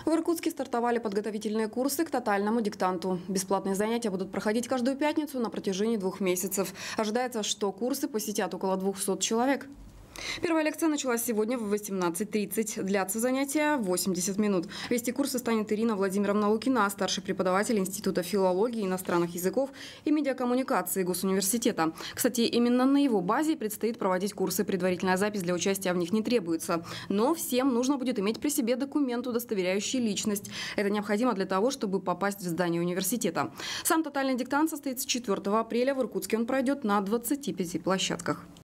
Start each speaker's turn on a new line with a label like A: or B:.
A: В Иркутске стартовали подготовительные курсы к тотальному диктанту. Бесплатные занятия будут проходить каждую пятницу на протяжении 2 месяцев. Ожидается, что курсы посетят около 200 человек. Первая лекция началась сегодня в 18:30. Длятся занятия 80 минут. Вести курсы станет Ирина Владимировна Лукина, старший преподаватель Института филологии, иностранных языков и медиакоммуникации Госуниверситета. Кстати, именно на его базе предстоит проводить курсы. Предварительная запись для участия в них не требуется. Но всем нужно будет иметь при себе документ, удостоверяющий личность. Это необходимо для того, чтобы попасть в здание университета. Сам тотальный диктант состоится 4 апреля. В Иркутске он пройдет на 25 площадках.